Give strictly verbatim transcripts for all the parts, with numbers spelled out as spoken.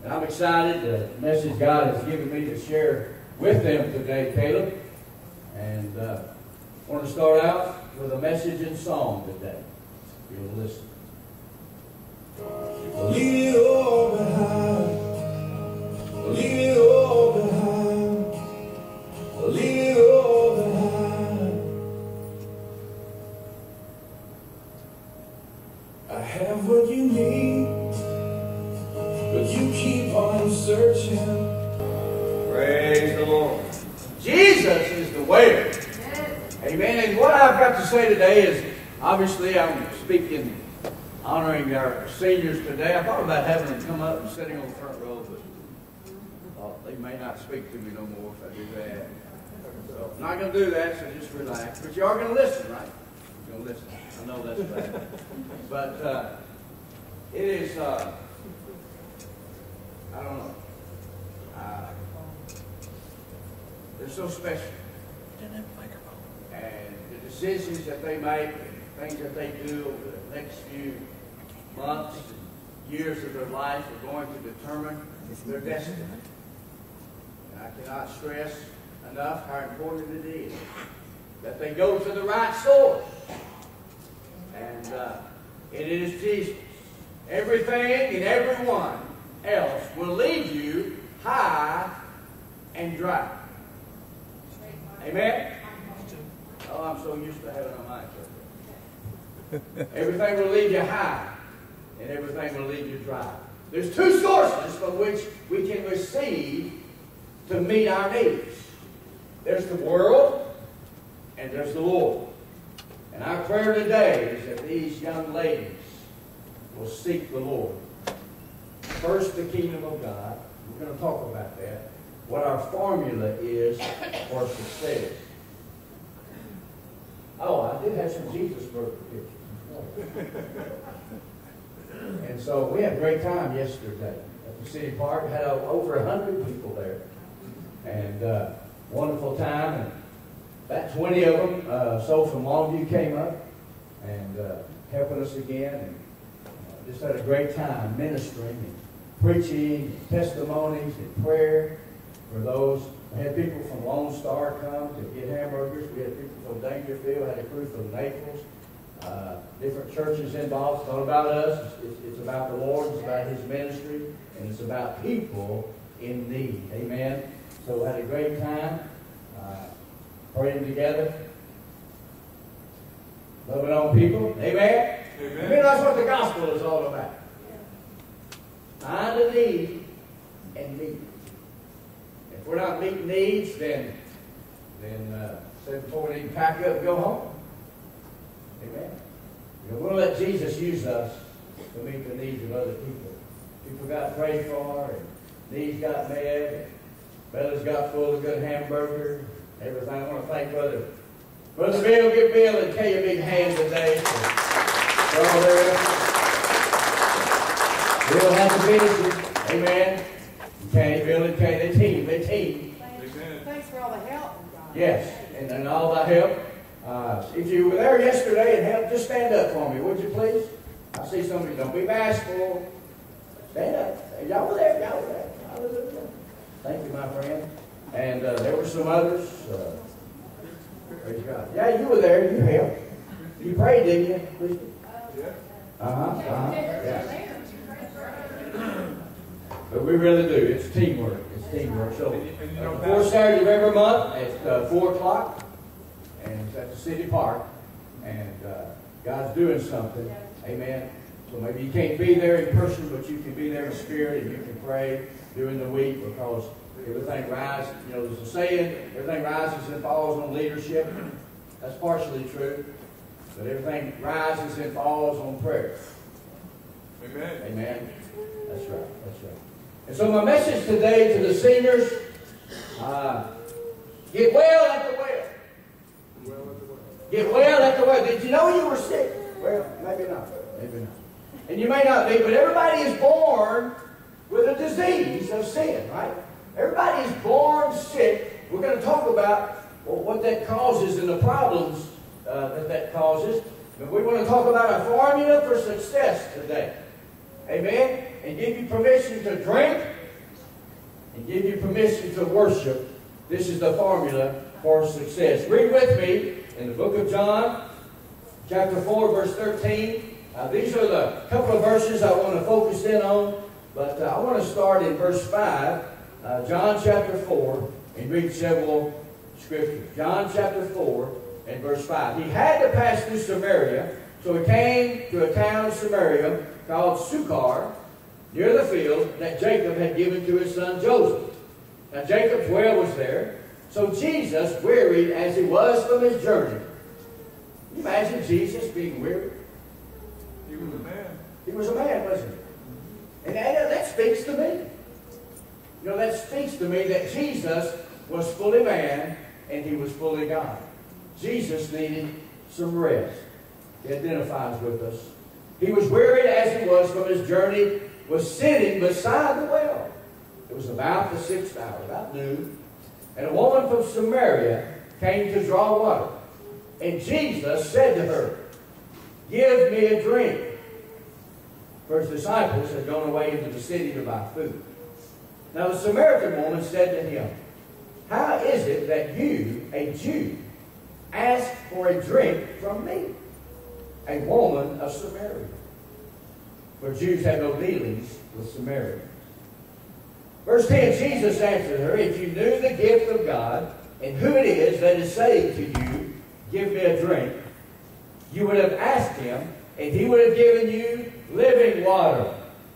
And I'm excited. The message God has given me to share with them today, Caleb. And uh, I want to start out with a message in song today. You'll listen. Leave it all behind. Leave it all behind. Leave it all behind. I have what you need, but you keep on searching. Praise the Lord. Jesus is the way. Amen. And what I've got to say today is, obviously, I'm speaking, honoring our seniors today. I thought about having them come up and sitting on the front row, but I thought they may not speak to me no more if I do that. So I'm not going to do that, so just relax. But you are going to listen, right? You're going to listen. I know that's bad. But uh, it is, uh, I don't know. Uh, they're so special. And the decisions that they make, things that they do over the next few months, years of their life are going to determine their destiny. And I cannot stress enough how important it is that they go to the right source. And uh, it is Jesus. Everything and everyone else will leave you high and dry. Amen? Oh, I'm so used to having a mic up. Everything will leave you high, and everything will leave you dry. There's two sources from which we can receive to meet our needs. There's the world, and there's the Lord. And our prayer today is that these young ladies will seek the Lord. First, the kingdom of God. We're going to talk about that. What our formula is for success. Oh, I did have some Jesus birthday pictures. And so we had a great time yesterday at the city park. Had uh, over a hundred people there, and uh, wonderful time. And about twenty of them, uh, so from Longview, came up and uh, helping us again, and uh, just had a great time ministering and preaching, and testimonies and prayer for those. We had people from Lone Star come to get hamburgers. We had people from Daingerfield, had a crew from Naples. Uh, different churches involved. It's not about us. It's, it's, it's about the Lord. It's about His ministry. And it's about people in need. Amen. So we had a great time uh, praying together. Loving on people. Amen. Amen. Amen. That's what the gospel is all about. Find a need and meet it. If we're not meeting needs, then, then uh, said before we need to pack up and go home. Amen. You know, we'll let Jesus use us to meet the needs of other people. People got prayed for, and needs got met, and bellies got full of good hamburgers, everything. I want to thank Brother Brother Bill. Give Bill and Kay a big hand today for, for all their efforts. Bill has to finish it. Amen. Okay, Bill and Kay, they team, they team. Thanks, Thanks for all the help. Yes, and, and all the help. Uh, if you were there yesterday and helped, just stand up for me, would you please? I see some of you. Don't be bashful. Stand up. Y'all were there. Y'all were there. Y'all were there. Thank you, my friend. And uh, there were some others. Uh, praise God. Yeah, you were there. You helped. You prayed, didn't you? Please. Yeah. Uh huh. Uh huh. Yeah. But we really do. It's teamwork. It's teamwork. So, uh, the fourth Saturday of every month at uh, four o'clock, and it's at the city park, and uh, God's doing something. Amen. So maybe you can't be there in person, but you can be there in spirit, and you can pray during the week, because everything rises. You know, there's a saying, everything rises and falls on leadership. That's partially true, but everything rises and falls on prayer. Amen. Amen. That's right. That's right. And so my message today to the seniors, uh, get well at the well. Get well at the well. Did you know you were sick? Well, maybe not. Maybe not. And you may not be, but everybody is born with a disease of sin, right? Everybody is born sick. We're going to talk about well, what that causes and the problems uh, that that causes. But we want to talk about a formula for success today. Amen? And give you permission to drink and give you permission to worship, this is the formula for success. Read with me in the book of John, chapter four, verse thirteen. Uh, these are the couple of verses I want to focus in on, but uh, I want to start in verse five, uh, John chapter four, and read several scriptures. John chapter four and verse five. He had to pass through Samaria, so he came to a town of Samaria called Sychar, near the field that Jacob had given to his son Joseph. Now Jacob's well was there, so Jesus, wearied as he was from his journey. Can you imagine Jesus being weary? He was a man. He was a man, wasn't he? And that, that speaks to me. You know, that speaks to me that Jesus was fully man and he was fully God. Jesus needed some rest. He identifies with us. He was wearied as he was from his journey, was sitting beside the well. It was about the sixth hour, about noon. And a woman from Samaria came to draw water. And Jesus said to her, "Give me a drink." For his disciples had gone away into the city to buy food. Now the Samaritan woman said to him, "How is it that you, a Jew, ask for a drink from me, a woman of Samaria?" For Jews have no dealings with Samaritans. Verse ten, Jesus answered her, "If you knew the gift of God and who it is that is saying to you, 'Give me a drink,' you would have asked him, and he would have given you living water."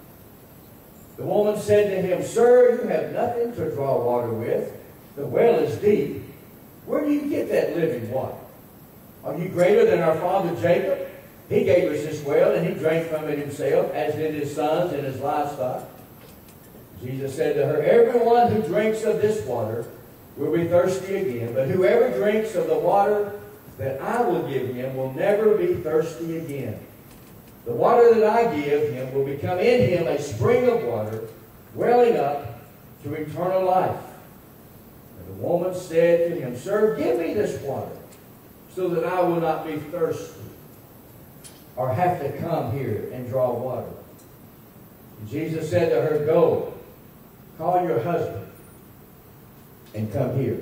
The woman said to him, "Sir, you have nothing to draw water with. The well is deep. Where do you get that living water? Are you greater than our father Jacob? He gave us this well, and he drank from it himself, as did his sons and his livestock." Jesus said to her, "Everyone who drinks of this water will be thirsty again, but whoever drinks of the water that I will give him will never be thirsty again. The water that I give him will become in him a spring of water, welling up to eternal life." And the woman said to him, "Sir, give me this water, so that I will not be thirsty, or have to come here and draw water." And Jesus said to her, "Go, call your husband, and come here."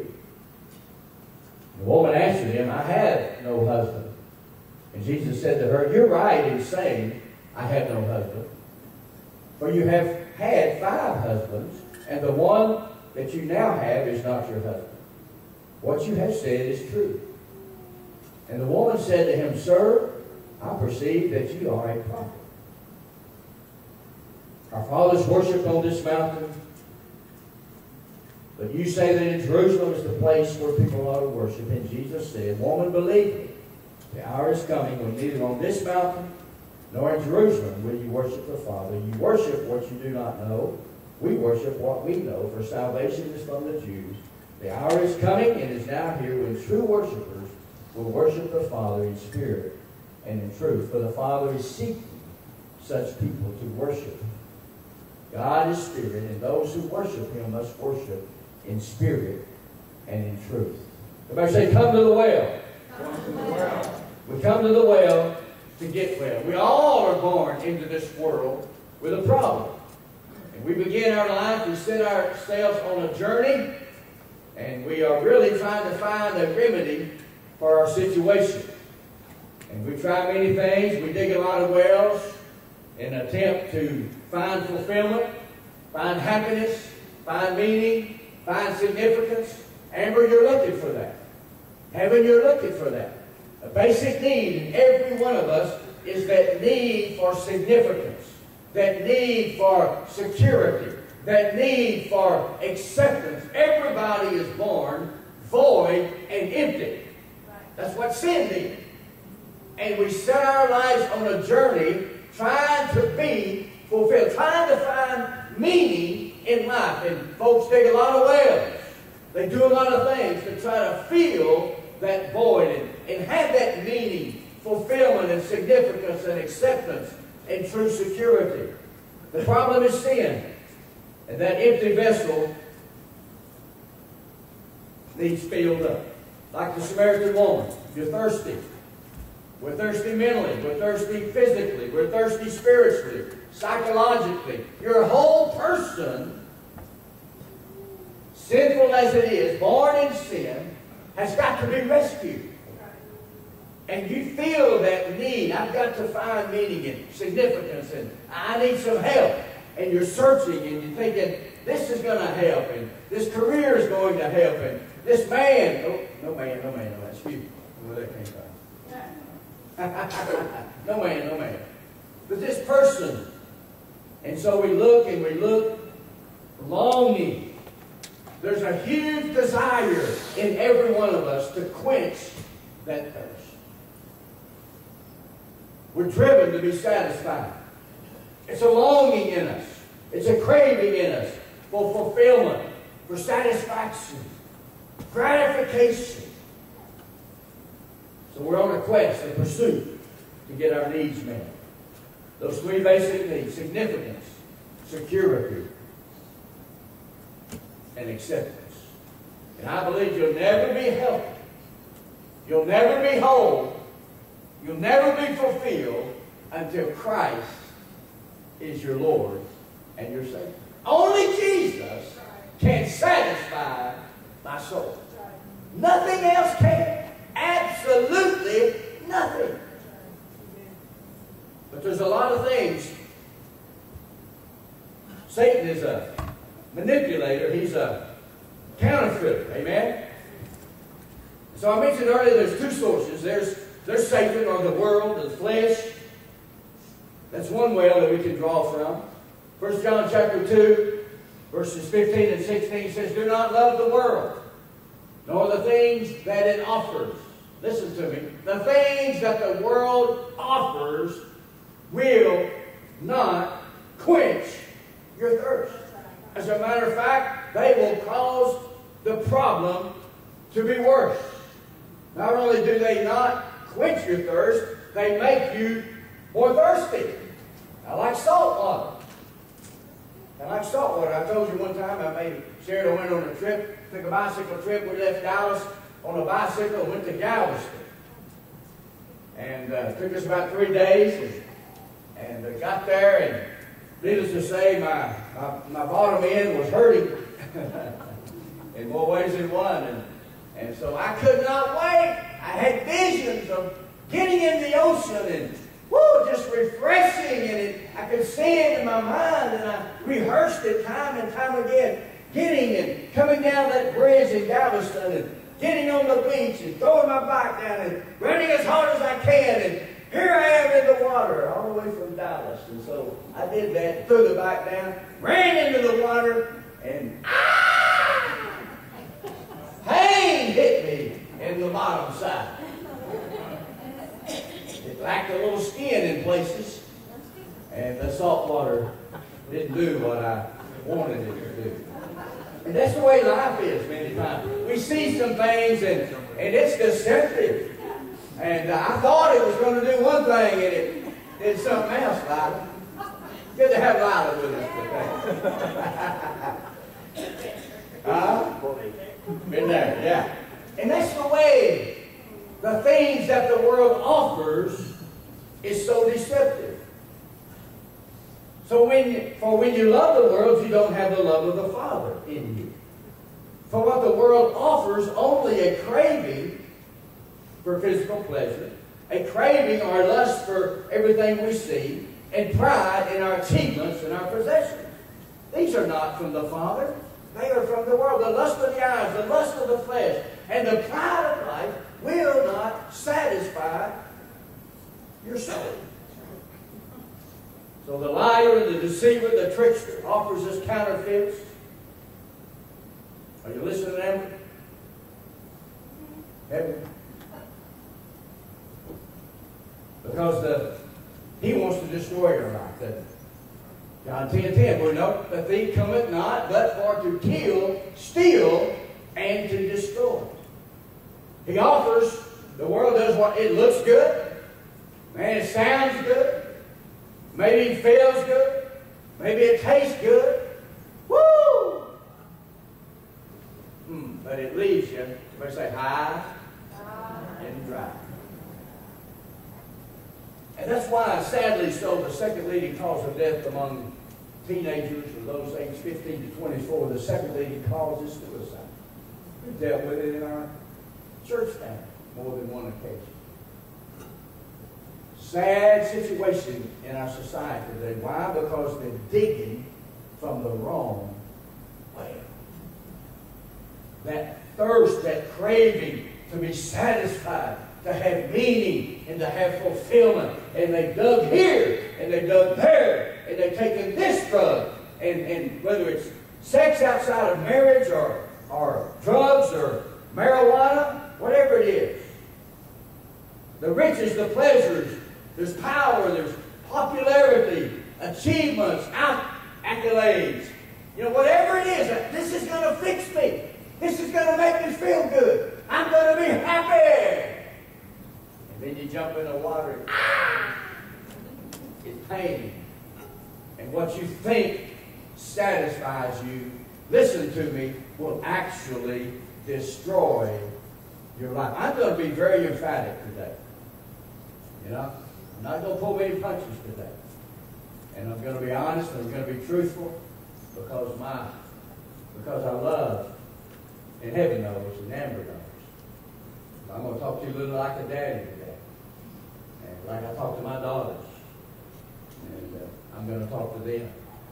The woman answered him, "I have no husband." And Jesus said to her, "You're right in saying, 'I have no husband.' For you have had five husbands, and the one that you now have is not your husband. What you have said is true." And the woman said to him, "Sir, I perceive that you are a prophet. Our fathers worshipped on this mountain, but you say that in Jerusalem is the place where people ought to worship." And Jesus said, "Woman, believe me, the hour is coming when neither on this mountain nor in Jerusalem will you worship the Father. You worship what you do not know. We worship what we know, for salvation is from the Jews. The hour is coming and is now here when true worshipers will worship the Father in spirit and in truth. For the Father is seeking such people to worship. God is spirit, and those who worship him must worship in spirit and in truth." Everybody say, "Come to the well." Come to the well. We come to the well to get well. We all are born into this world with a problem. And we begin our life, we set ourselves on a journey, and we are really trying to find a remedy for our situation. And we try many things. We dig a lot of wells in an attempt to find fulfillment, find happiness, find meaning, find significance. Amber, you're looking for that. Heaven, you're looking for that. A basic need in every one of us is that need for significance, that need for security, that need for acceptance. Everybody is born void and empty. That's what sin did. And we set our lives on a journey trying to be fulfilled, trying to find meaning in life. And folks dig a lot of wells. They do a lot of things to try to fill that void and, and have that meaning, fulfillment and significance and acceptance and true security. The problem is sin. And that empty vessel needs filled up. Like the Samaritan woman, you're thirsty. We're thirsty mentally. We're thirsty physically. We're thirsty spiritually, psychologically. Your whole person sinful as it is, born in sin, has got to be rescued. And you feel that need. I've got to find meaning and significance, and I need some help. And you're searching, and you're thinking, this is going to help, and this career is going to help, and this man, oh, no man, no man, no man, excuse me, where that came from. No man, no man. But this person. And so we look and we look, longing. There's a huge desire in every one of us to quench that thirst. We're driven to be satisfied. It's a longing in us. It's a craving in us for fulfillment, for satisfaction, gratification. So we're on a quest, a pursuit to get our needs met. Those three basic needs: significance, security, and acceptance. And I believe you'll never be healthy. You'll never be whole. You'll never be fulfilled until Christ is your Lord and your Savior. Only Jesus can satisfy my soul. Nothing else can. Absolutely nothing. But there's a lot of things. Satan is a manipulator. He's a counterfeiter. Amen? So I mentioned earlier there's two sources. There's, there's Satan, or the world, the flesh. That's one well that we can draw from. First John chapter two, verses fifteen and sixteen says, do not love the world, nor the things that it offers. Listen to me. The things that the world offers will not quench your thirst. As a matter of fact, they will cause the problem to be worse. Not only do they not quench your thirst, they make you more thirsty. I like salt water. I like salt water. I told you one time, I made shared I went on a trip, took a bicycle trip. We left Dallas on a bicycle and went to Galveston. And uh, it took us about three days. And, and uh, got there, and needless to say, my, my, my bottom end was hurting in more ways than one. And, and so I could not wait. I had visions of getting in the ocean and woo, just refreshing, and it, I could see it in my mind, and I rehearsed it time and time again, getting and coming down that bridge in Galveston, and getting on the beach, and throwing my bike down, and running as hard as I can, and here I am in the water, all the way from Dallas. And so I did that, threw the bike down, ran into the water, and ah! Pain hit me in the bottom side. It lacked a little skin in places, and the salt water didn't do what I wanted it to do. And that's the way life is many times. We see some things, and, and it's deceptive. And uh, I thought it was going to do one thing, and it did something else, Lila. Good to have Lila with us today. uh, been there, yeah. And that's the way the things that the world offers is so deceptive. So when, for when you love the world, you don't have the love of the Father in you. For what the world offers, only a craving for physical pleasure, a craving or lust for everything we see, and pride in our achievements and our possessions. These are not from the Father. They are from the world. The lust of the eyes, the lust of the flesh, and the pride of life will not satisfy your soul. So the liar, the deceiver, the trickster offers us counterfeits. Are you listening to them? Heaven. Because the, he wants to destroy your life, doesn't he? John ten ten, we know the thief cometh not, but for to kill, steal, and to destroy. He offers, the world does what, it looks good, man, it sounds good, maybe it feels good, maybe it tastes good, woo! Mm, but it leaves you, everybody say, high and dry. And that's why, sadly so, the second leading cause of death among teenagers or those aged fifteen to twenty-four, the second leading cause is suicide. We've dealt with it in our church family more than one occasion. Sad situation in our society today. Why? Because they're digging from the wrong well. That thirst, that craving to be satisfied, to have meaning and to have fulfillment. And they dug here and they dug there and they've taken this drug. And, and whether it's sex outside of marriage or, or drugs or marijuana, whatever it is. The riches, the pleasures, there's power, there's popularity, achievements, accolades. You know, whatever it is, this is going to fix me. This is going to make me feel good. I'm going to be happy. And then you jump in the water and ah! It's pain. And what you think satisfies you, listen to me, will actually destroy your life. I'm going to be very emphatic today. You know? I'm not going to pull any punches today. And I'm going to be honest and I'm going to be truthful because my, because I love, and heaven knows, and Amber knows. I'm going to talk to you a little like a daddy today. And like I talk to my daughters. And uh, I'm going to talk to them.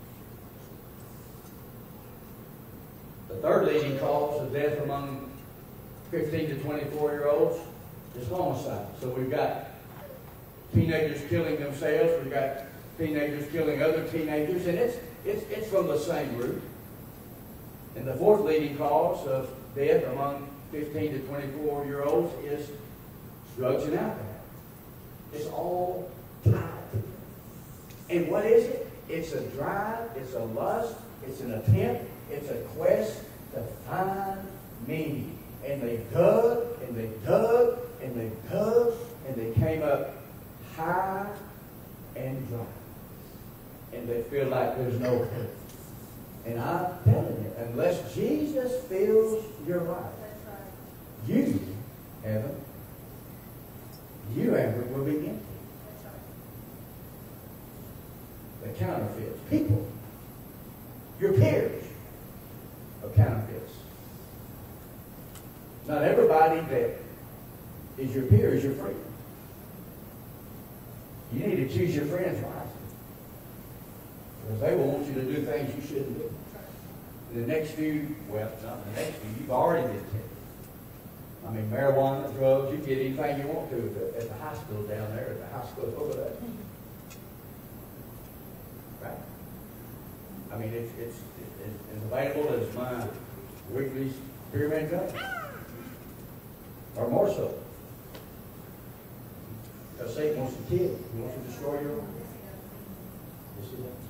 The third leading cause of death among fifteen to twenty-four year olds is homicide. So we've got teenagers killing themselves. We've got teenagers killing other teenagers. And it's, it's, it's from the same root. And the fourth leading cause of death among fifteen to twenty-four year olds is drugs and alcohol. It's all tied. And what is it? It's a drive, it's a lust, it's an attempt, it's a quest to find meaning. And they dug, and they dug, and they dug, and they came up high and dry. And they feel like there's no hope. And I'm telling you, unless Jesus fills your life, you, heaven, you, Amber, will be empty. The counterfeits. People, your peers, are counterfeits. Not everybody that is your peer is your friend. You need to choose your friends wisely. Because they will want you to do things you shouldn't do. In the next few, well, not in the next few, you've already been tempted. I mean, marijuana, drugs, you can get anything you want to at the, at the hospital down there, at the hospital over there. Right? I mean, it's, it's, it's as available as my weekly pyramid cut. Or more so. Because Satan wants to kill. He wants to destroy your life. You see that?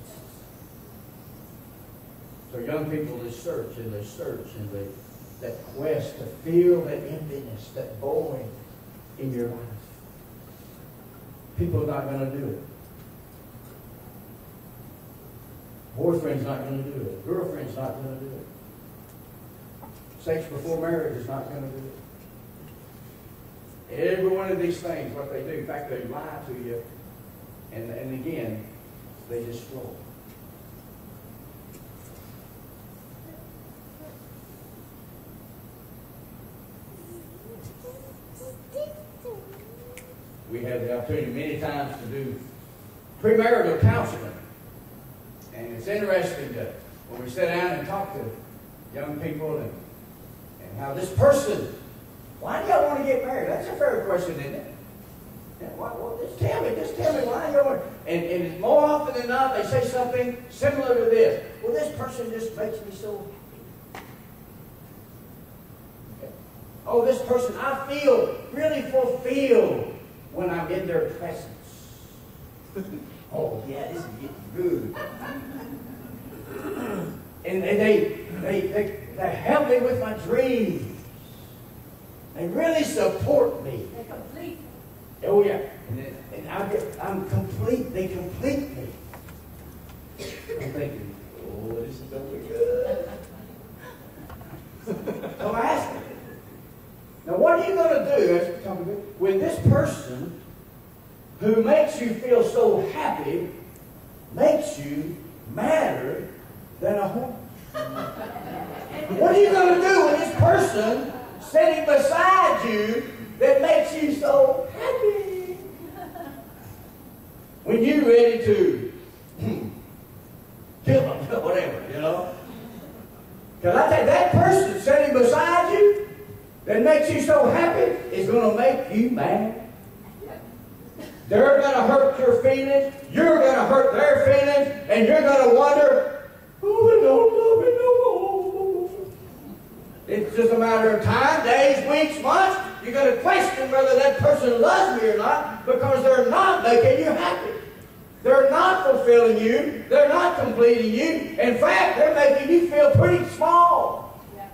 So young people, they search and they search and they, that quest to feel that emptiness, that void in your life. People are not going to do it. Boyfriend's not going to do it. Girlfriend's not going to do it. Sex before marriage is not going to do it. Every one of these things, what they do, in fact, they lie to you, and, and again, they destroy. We have the opportunity many times to do premarital counseling. And it's interesting to, when we sit down and talk to young people and, and how this person, why do y'all want to get married? That's a fair question, isn't it? Yeah, why, well, just tell me, just tell me why you want to. And, and more often than not, they say something similar to this. Well, this person just makes me so happy. Okay. Oh, this person, I feel really fulfilled when I'm in their presence. Oh, yeah, this is getting good. And, and they, they, they, they help me with my dreams. They really support me. They're complete. Oh, yeah. And, then, and I get, I'm complete. They complete me. I'm thinking, oh, this is going to be good. So I ask them, now what are you going to do when this person who makes you feel so happy makes you madder than a hornet. What are you going to do when this person sitting beside you that makes you so happy? When you're ready to kill them, whatever, you know? Because I tell you, that person sitting beside you that makes you so happy is going to make you mad. They're going to hurt your feelings. You're going to hurt their feelings. And you're going to wonder, oh, they don't love me no more. It's just a matter of time, days, weeks, months. You're going to question whether that person loves me or not because they're not making you happy. They're not fulfilling you. They're not completing you. In fact, they're making you feel pretty small. Yeah.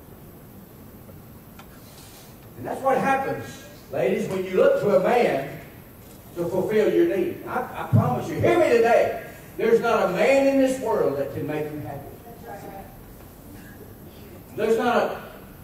And that's what happens, ladies, when you look to a man to fulfill your need. I, I promise you, hear me today. There's not a man in this world that can make you happy. That's right. There's not a...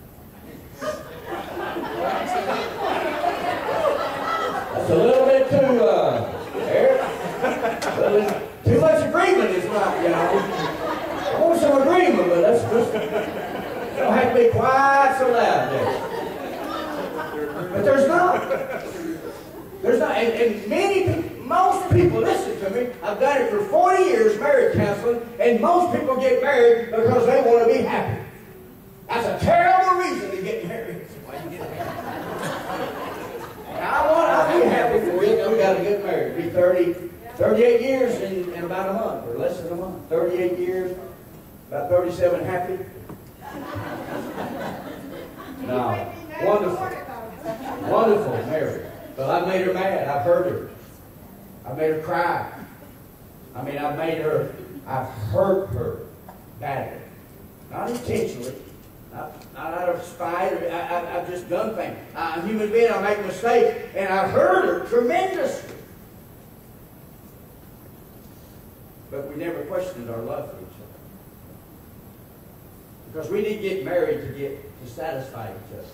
That's a little bit too, uh, Eric. Too much agreement is not, you know. I want some agreement, but that's just... You don't have to be quite so loud there. But there's not. There's not, and, and many people, most people, listen to me, I've done it for forty years, marriage counseling, and most people get married because they want to be happy. That's a terrible reason to get married. I want, I'll be happy for you. We got to get married. Be thirty, thirty-eight years in, in about a month, or less than a month. thirty-eight years, about thirty-seven happy. No, wonderful, wonderful marriage. But I've made her mad. I've hurt her. I've made her cry. I mean, I've made her, I've hurt her badly. Not intentionally. Not, not out of spite. Or, I, I, I've just done things. I'm a human being. I make mistakes. And I've hurt her tremendously. But we never questioned our love for each other. Because we didn't get married to get to satisfy each other.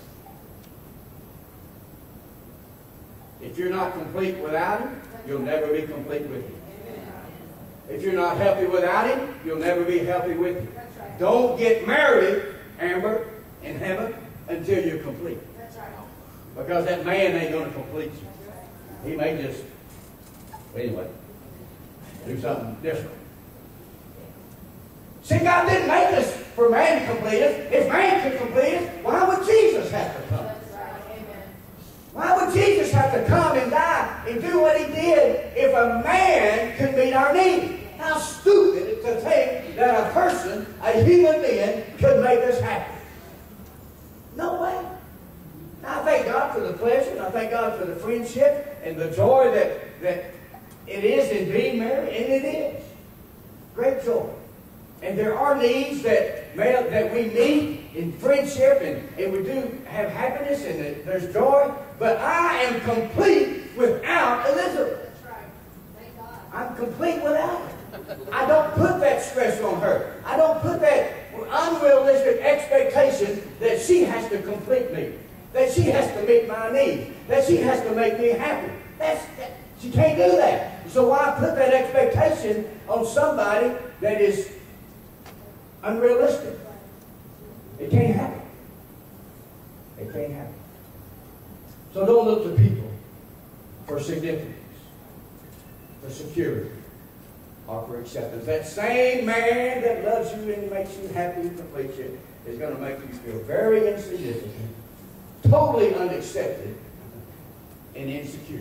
If you're not complete without Him, you'll never be complete with Him. If you're not healthy without Him, you'll never be healthy with Him. Don't get married, Amber, in heaven until you're complete. Because that man ain't going to complete you. He may just, anyway, do something different. See, God didn't make us for man to complete us. If man could complete us, why would Jesus have to come? Why would Jesus have to come and die and do what He did if a man could meet our need? How stupid to think that a person, a human being, could make us happy. No way. I thank God for the pleasure, and I thank God for the friendship and the joy that, that it is in being married, and it is. Great joy. And there are needs that, may, that we meet in friendship, and, and we do have happiness, and there's joy. But I am complete without Elizabeth. That's right. Thank God. I'm complete without her. I don't put that stress on her. I don't put that unrealistic expectation that she has to complete me, that she has to meet my needs, that she has to make me happy. That's, that, she can't do that. So why put that expectation on somebody that is unrealistic? It can't happen. It can't happen. So don't look to people for significance, for security, or for acceptance. That same man that loves you and makes you happy and completes you is going to make you feel very insignificant, totally unaccepted, and insecure.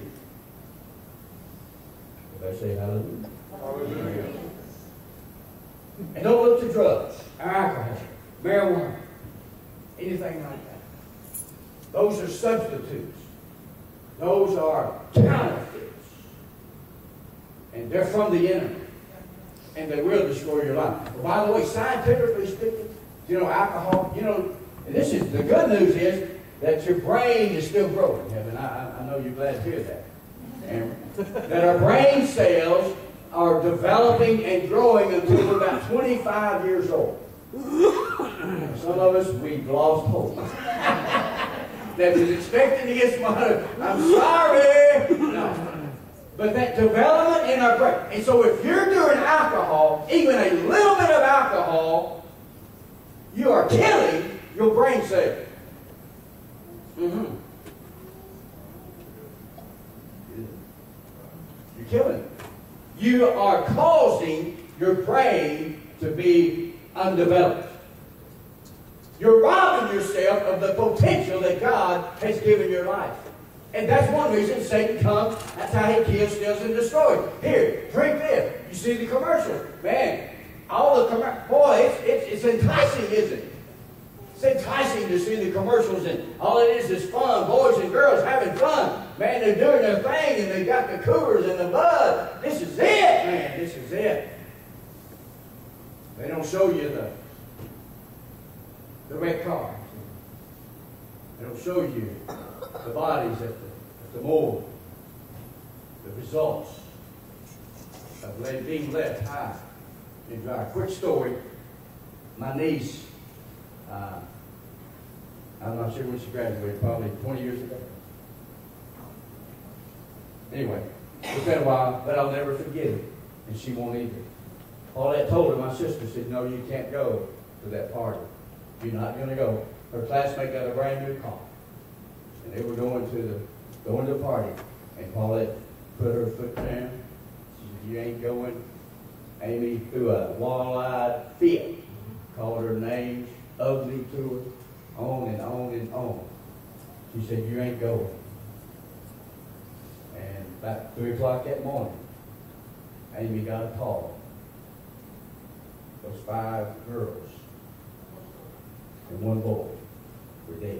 If I say hallelujah. Hallelujah. And don't look to drugs, or alcohol, marijuana, anything like that. Those are substitutes. Those are counterfeits. And they're from the enemy. And they will destroy your life. But by the way, scientifically speaking, you know, alcohol, you know, and this is, the good news is that your brain is still growing, Heaven. I, I know you're glad to hear that. And that our brain cells are developing and growing until we're about twenty-five years old. Some of us, we've lost hope. That was expecting to get smarter. I'm sorry. No. But that development in our brain. And so if you're doing alcohol, even a little bit of alcohol, you are killing your brain cells. Mm-hmm. You're killing it. You are causing your brain to be undeveloped. You're robbing yourself of the potential that God has given your life. And that's one reason Satan comes. That's how he kills, steals, and destroys. Here, drink this. You see the commercials. Man, all the commercials. Boy, it's, it's, it's enticing, isn't it? It's enticing to see the commercials, and all it is is fun. Boys and girls having fun. Man, they're doing their thing, and they got the coolers and the bud. This is it, man. This is it. They don't show you the, the red car. They don't show you the bodies at the, at the morgue. The results of being left high and dry. Quick story. My niece, uh, I'm not sure when she graduated, probably twenty years ago. Anyway, it's been a while, but I'll never forget it, and she won't either. Paulette told her, my sister said, no, you can't go to that party. You're not going to go. Her classmate got a brand new car, and they were going to the going to the party, and Paulette put her foot down. She said, you ain't going. Amy threw a wall-eyed fit, called her names, ugly to her, on and on and on. She said, you ain't going. And about three o'clock that morning, Amy got a call. Those five girls and one boy were dead.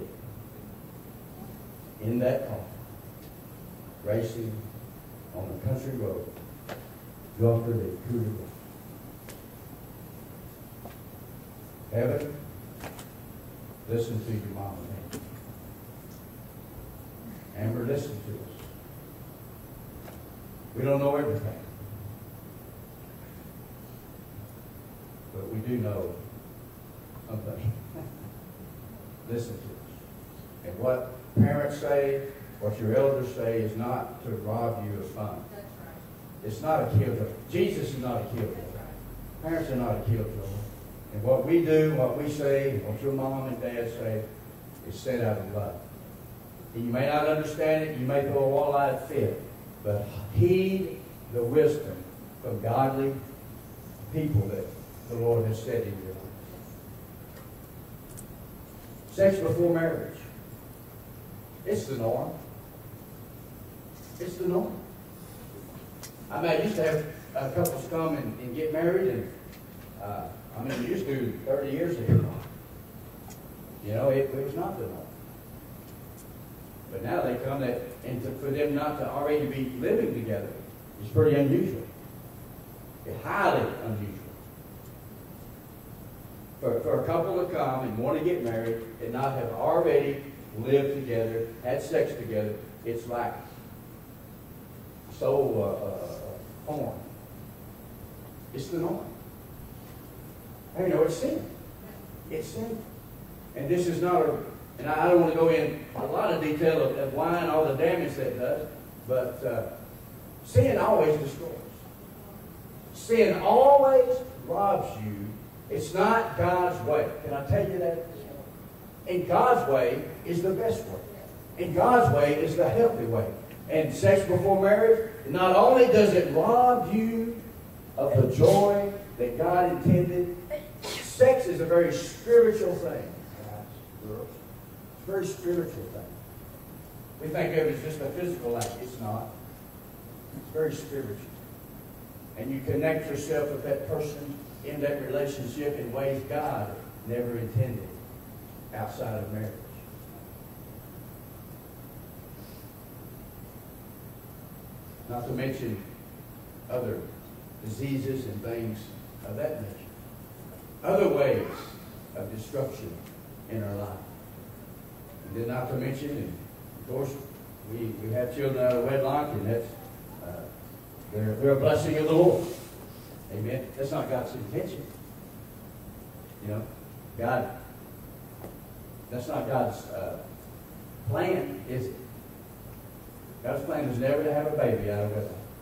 In that car, racing on a country road, drunker than coup de grace. Heaven, listen to your mom and dad. Amber, listen to us. We don't know everything. But we do know something. Listen to us. And what parents say, what your elders say, is not to rob you of fun. That's right. It's not a killjoy. Jesus is not a killjoy. Parents are not a killjoy. And what we do, what we say, what your mom and dad say, is said out of love. And you may not understand it, you may throw a wall-eyed fit, but heed the wisdom from godly people that the Lord has said in your life. Sex before marriage. It's the norm. It's the norm. I mean, I used to have uh, couples come and, and get married, and uh, I mean, we used to thirty years ago. You know, it, it was not the norm. But now they come that, and to, for them not to already be living together is pretty unusual. It's highly unusual. For, for a couple to come and want to get married and not have already lived together, had sex together, it's like so uh, uh, foreign. It's the norm. I know it's sin. It's sin. And this is not a, and I don't want to go in a lot of detail of, of why and all the damage that does, but uh, sin always destroys. Sin always robs you. It's not God's way. Can I tell you that? And God's way is the best way. And God's way is the healthy way. And sex before marriage, not only does it rob you of the joy that God intended, sex is a very spiritual thing, guys, girls. It's a very spiritual thing. We think of it as just a physical act. It's not. It's very spiritual. And you connect yourself with that person in that relationship in ways God never intended outside of marriage. Not to mention other diseases and things of that nature. Other ways of destruction in our life. And then not to mention, and of course, we, we have children out of wedlock, and that's uh, they're, they're a blessing of the Lord. Amen. That's not God's intention. You know, God, that's not God's uh, plan, is it? God's plan is never to have a baby out of wedlock.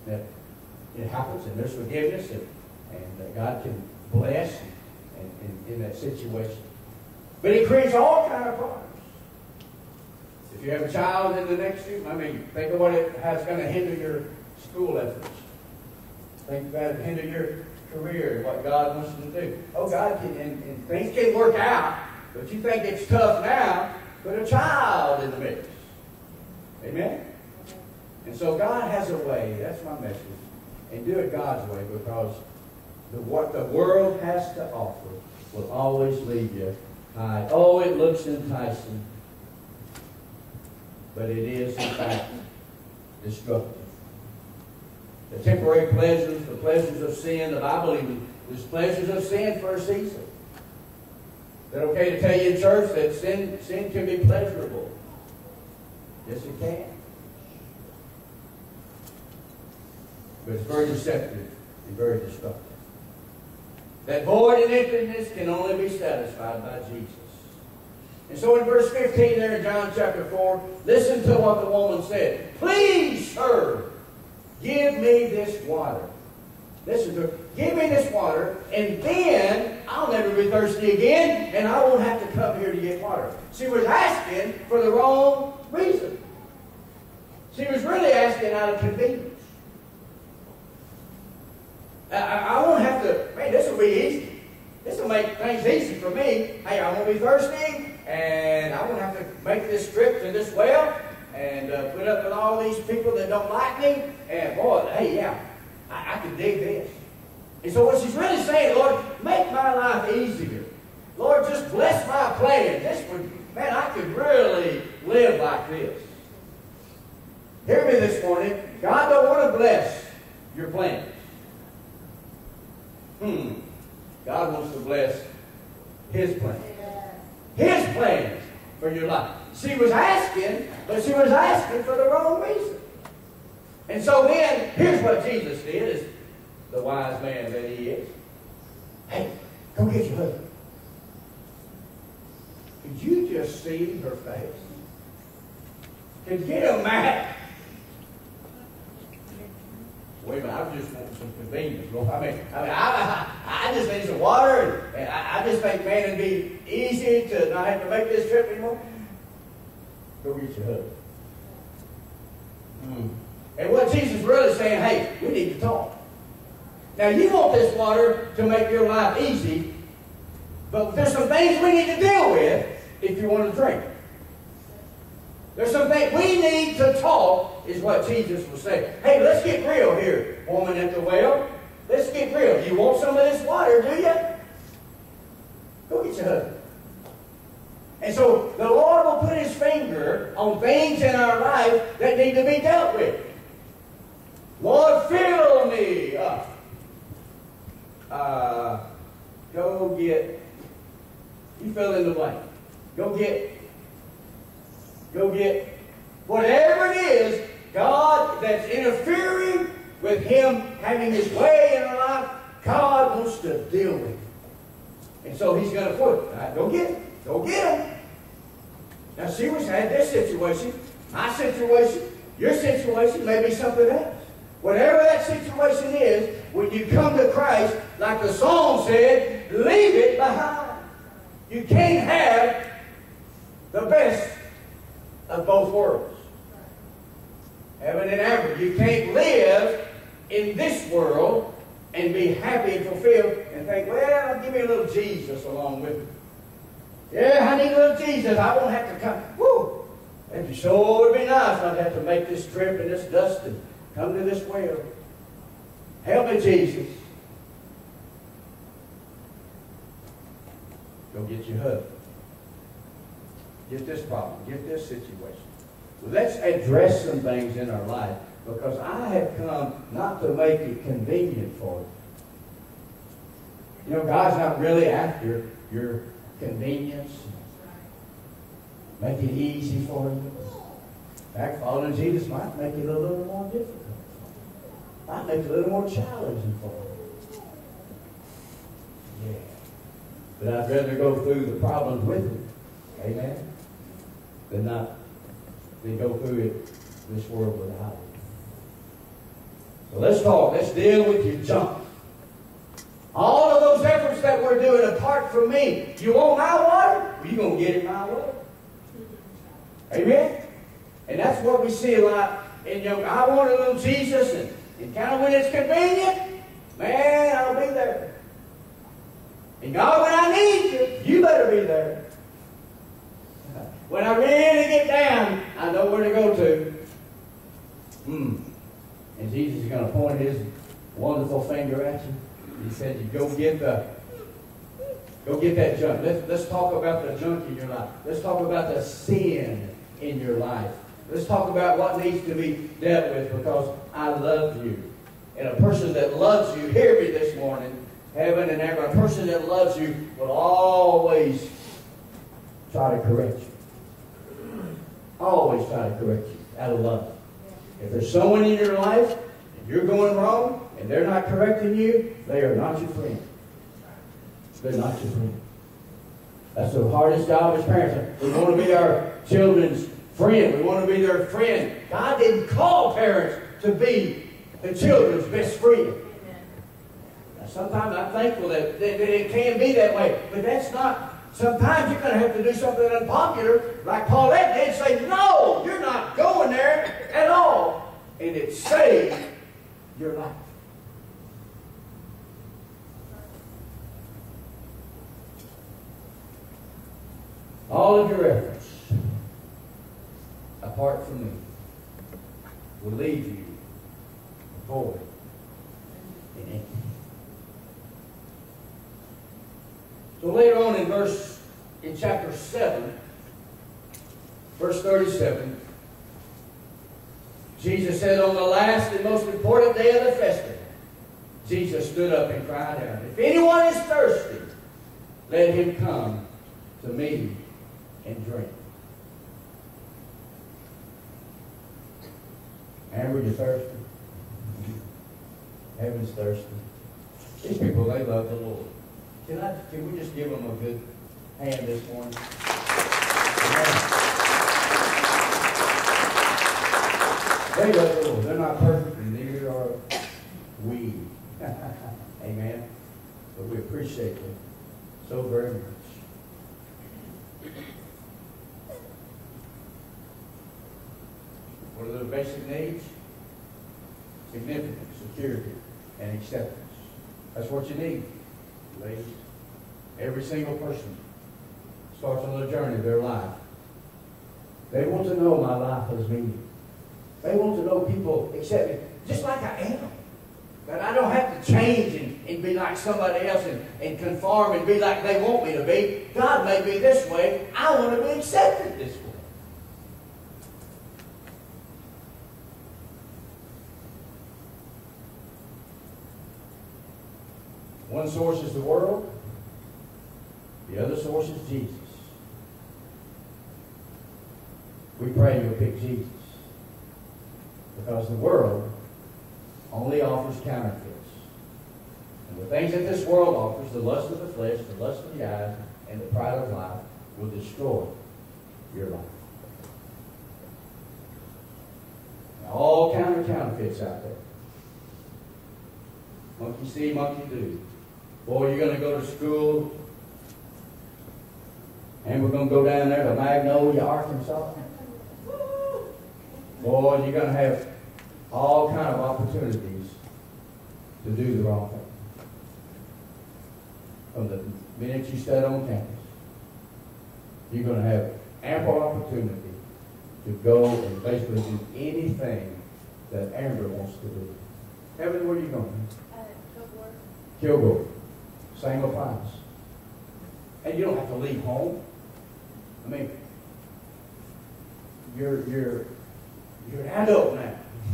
that it happens, and there's forgiveness, and, and uh, God can bless and, and, in that situation. But it creates all kind of problems. If you have a child in the next few, I mean, think of what it has going to hinder your school efforts. Think about it hinder your career and what God wants you to do. Oh, God can, and, and things can work out, but you think it's tough now, put a child in the mix. Amen? And so God has a way, that's my message, and do it God's way, because the, what the world has to offer will always leave you high. Oh, it looks enticing, but it is, in fact, destructive. The temporary pleasures, the pleasures of sin, the Bible even, there's pleasures of sin for a season. Is that okay to tell you in church that sin, sin can be pleasurable? Yes, it can. But it's very deceptive and very destructive. That void and emptiness can only be satisfied by Jesus. And so in verse fifteen there in John chapter four, listen to what the woman said. Please, sir, give me this water. Listen to her. Give me this water, and then I'll never be thirsty again, and I won't have to come here to get water. She was asking for the wrong reason. She was really asking out of convenience. I, I won't have to, man, this will be easy. This will make things easy for me. Hey, I won't be thirsty, and I won't have to make this trip to this well, and uh, put up with all these people that don't like me. And boy, hey, yeah, I, I can dig this. And so what she's really saying, Lord, make my life easier. Lord, just bless my plan. This would, man, I could really live like this. Hear me this morning. God don't want to bless your plans. Hmm. God wants to bless His plans. His plans for your life. She was asking, but she was asking for the wrong reason. And so then, here's what Jesus did, as the wise man that He is. Hey, go get your husband. Could you just see her face? Could you get a mad? Wait a minute, I just want some convenience. Well, I mean, I, mean I, I, I just need some water, and, and I, I just think, man, it'd be easy to not have to make this trip anymore. Go get your husband. Hmm. And what Jesus is really saying, hey, we need to talk. Now, you want this water to make your life easy, but there's some things we need to deal with if you want to drink. There's some things we need to talk, is what Jesus was saying. Hey, let's get real here, woman at the well. Let's get real. You want some of this water, do you? Go get your husband. And so the Lord will put His finger on things in our life that need to be dealt with. Lord, fill me up. Uh, go get, you fill in the blank. Go get, go get whatever it is, God, that's interfering with Him having His way in our life. God wants to deal with it. And so He's going to put it. Right, go get it. Go get Him. Now she was had this situation, my situation, your situation, maybe something else. Whatever that situation is, when you come to Christ, like the song said, leave it behind. You can't have the best of both worlds. Heaven and ever. You can't live in this world and be happy and fulfilled and think, well, give me a little Jesus along with it. Yeah, I need a little Jesus. I won't have to come. Woo! It'd be so would be nice not to have to make this trip in this dust and come to this well. Help me, Jesus. Go get your husband. Get this problem. Get this situation. Well, let's address some things in our life, because I have come not to make it convenient for you. You know, God's not really after your convenience. Make it easy for you. In fact, following Jesus might make it a little more difficult. Might make it a little more challenging for you. Yeah. But I'd rather go through the problems with Him. Amen? Than not than go through it, this world without it. So let's talk. Let's deal with your junk. All of those efforts that we're doing apart from me. You want my water? Well, you're going to get it my way. Amen? And that's what we see a lot in young. I want to know Jesus, and, and kind of when it's convenient, man, I'll be there. And God, when I need you, you better be there. When I really get down, I know where to go to. Hmm. And Jesus is going to point his wonderful finger at you. He said, "You go get the, go get that junk." Let's, let's talk about the junk in your life. Let's talk about the sin in your life. Let's talk about what needs to be dealt with, because I love you. And a person that loves you, hear me this morning, heaven and ever, a person that loves you will always try to correct you. Always try to correct you out of love. If there's someone in your life and you're going wrong and they're not correcting you, they are not your friend. They're not your friend. That's the hardest job as parents. We want to be our children's friend. We want to be their friend. God didn't call parents to be the children's best friend. Now, sometimes I'm thankful that, that, that it can be that way, but that's not. Sometimes you're going to have to do something unpopular, like Paulette did, say, "No, you're not going there at all," and it saved your life. All of your efforts, apart from me, will leave you void and empty. So later on in verse, in chapter seven, verse thirty-seven, Jesus said, "On the last and most important day of the festival, Jesus stood up and cried out, 'If anyone is thirsty, let him come to me and drink.'" Amber, you thirsty? Heaven's thirsty. These people, they love the Lord. Can I? Can we just give them a good hand this morning? They love the Lord. They're not perfect, and neither are we. Amen. But we appreciate them so very much. What are the basic needs? Significance, security, and acceptance. That's what you need, ladies. Every single person starts on the journey of their life. They want to know my life has meaning. They want to know people accept me just like I am. That I don't have to change and, and be like somebody else and, and conform and be like they want me to be. God made me this way. I want to be accepted this way. One source is the world. The other source is Jesus. We pray you'll pick Jesus. Because the world only offers counterfeits. And the things that this world offers, the lust of the flesh, the lust of the eyes, and the pride of life, will destroy your life. Now, all kind of counterfeits out there. Monkey see, monkey do. Boy, you're going to go to school, and we're going to go down there to Magnolia, Arkansas. Boy, you're going to have all kind of opportunities to do the wrong thing. From the minute you start on campus, you're going to have ample opportunity to go and basically do anything that Amber wants to do. Evan, where are you going? Uh, Kilgore. Kilgore. Same applies. And you don't have to leave home. I mean, you're you're you're an adult now.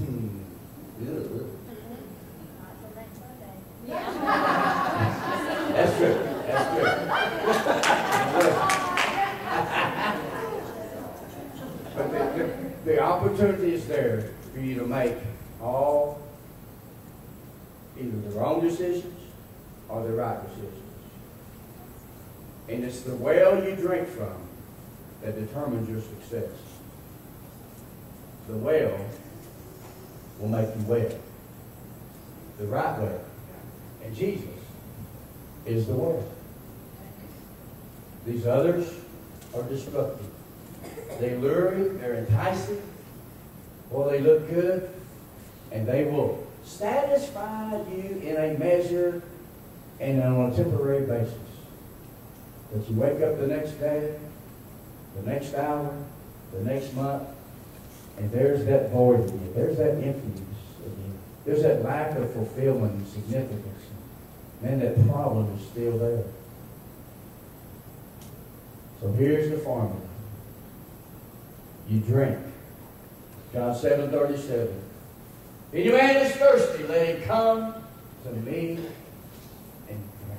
That's true. That's true. But the, the, the opportunity is there for you to make all either the wrong decisions or the right decisions. And it's the well you drink from that determines your success. The well will make you well. the right way. And Jesus is the way. These others are destructive. They lure you, they're enticing, or they look good, and they will satisfy you in a measure and on a temporary basis. But you wake up the next day, the next hour, the next month, and there's that void again. There's that emptiness again. There's that lack of fulfillment and significance. Man, that problem is still there. So here's the formula. You drink. John seven thirty-seven. If any man is thirsty, let him come to me and drink.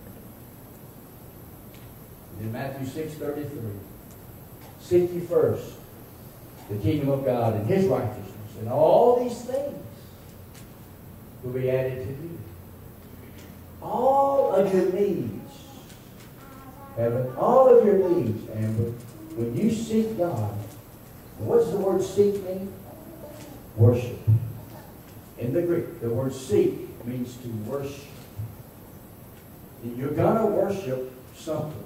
And in Matthew six thirty-three, seek ye first the kingdom of God and His righteousness, and all these things will be added to you. All of your needs, Heaven, all of your needs, Amber, when you seek God, and what does the word seek mean? Worship. In the Greek, the word seek means to worship. And you're going to worship something.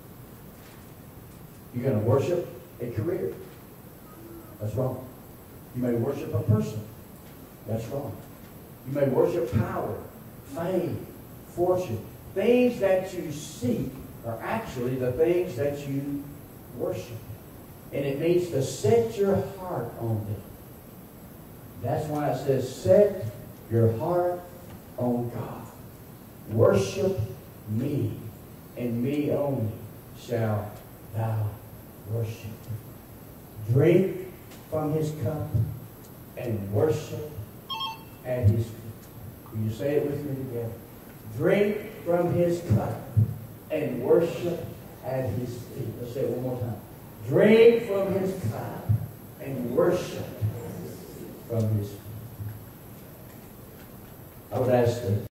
You're going to worship a career. That's wrong. You may worship a person. That's wrong. You may worship power, fame, fortune. Things that you seek are actually the things that you worship. And it means to set your heart on them. That's why it says, set your heart on God. Worship me, and me only shall thou worship. Drink from His cup and worship at His feet. Will you say it with me together? Drink from His cup and worship at His feet. Let's say it one more time. Drink from His cup and worship from His feet. I would ask that